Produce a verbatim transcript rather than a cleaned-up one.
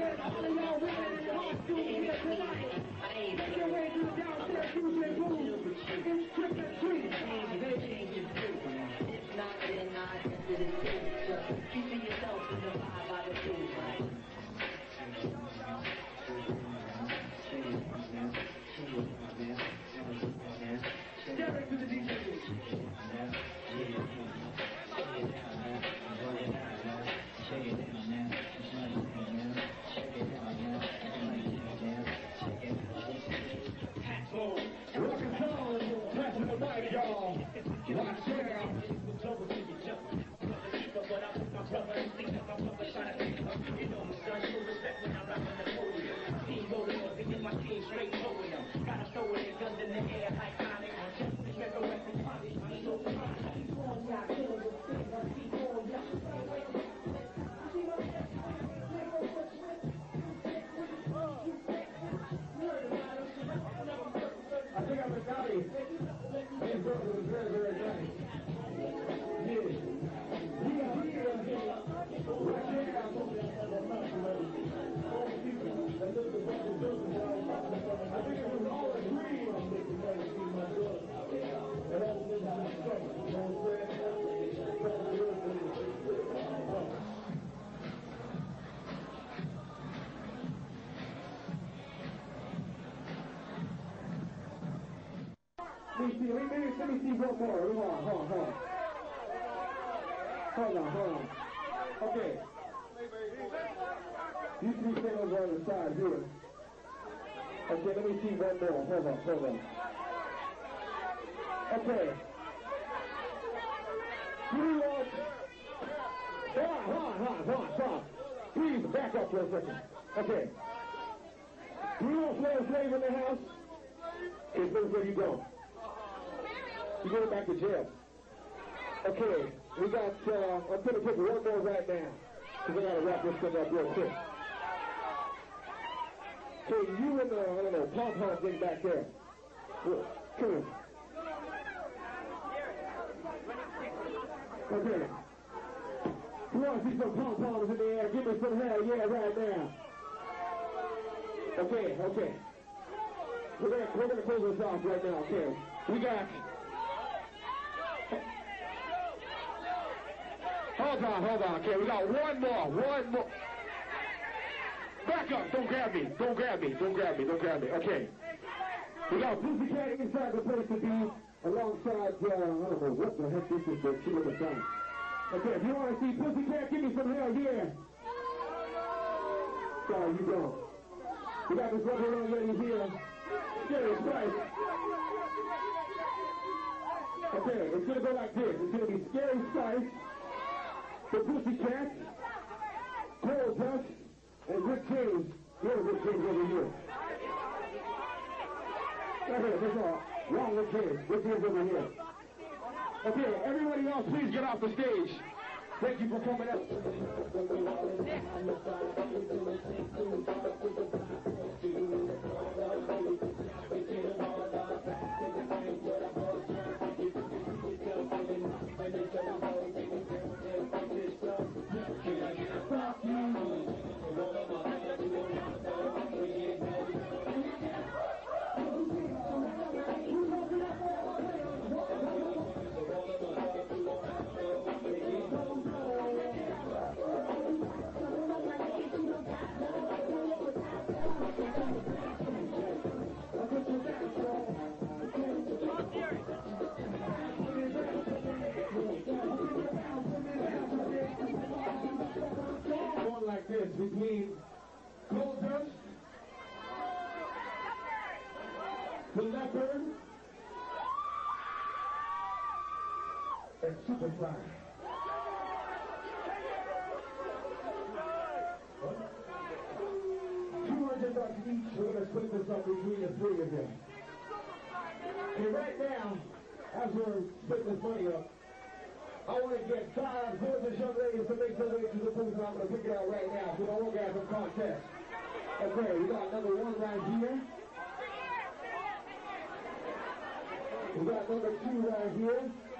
And all of y'all women in costume here tonight, make your way to the downstairs Tuesday booth. It's trick or treat. It's not, then not, yes it is too. Just keeping yourself in the vibe by the food, right? Derek to the D J. Rock and roll, passing the mic, y'all. Watch out. But I put my brother and think that my brother trying to think of, you know, my son, show respect when I'm rapping the podium. Team rolling up, thinking my team straight towing them. Gotta throw it in guns in the air like Sonic. Just to get the weapon polished, I'm so proud. Keep on, y'all, killing the thing, I keep on, y'all. I think I'm a daddy. His brother was very, very nice. Yeah. We are here right now. I think it was all a dream. And all of this is struggle. You know what I'm saying? Let me see, let me, let me see one more. Hold on, hold on, hold on. Hold on, hold on. Okay. You three stand over on the side here. Okay, let me see one more. Hold on, hold on. Okay. Three on. Hold on, hold on, hold on, hold on, hold on. Please back up for a second. Okay. Three on Flair Slave in the house. It's where you go. You go back to jail. Okay, we got, uh, I'm going to put one more right now. Because I got to wrap this thing up real quick. So you and the, I don't know, pom-pom thing back there. Look, come here. Okay. You want to see some pom-poms in the air? Give me some hell yeah right now. Okay, okay. We're going we're gonna close this off right now, okay. We got... Hold on, hold on, okay, we got one more, one more. Back up, don't grab me, don't grab me, don't grab me, don't grab me, okay. We got Pussycat inside the place to be, alongside, uh, I don't know what the heck this is, but she was a sign. Okay, if you want to see Pussycat, give me some hell, yeah. Sorry, you don't. We got this rubber young lady here, Scary Spice. Okay, it's gonna go like this, it's gonna be Scary Spice, the Pussycat, Cole Dust, and Rick James. Here's Rick James over here. Right here, that's all. Wrong Rick James. Rick James over here. Okay, everybody else, please get off the stage. Thank you for coming out. Like this between Gold Dust, the Leopard, and Superfly. two hundred bucks each. We're going to split this up between the three of them. And right now, as we're splitting this money up, I want to get five gorgeous young ladies to make their way to the booth, and I'm going to pick it out right now for the orgasm contest. Okay, we got number one right here. We got number two right here.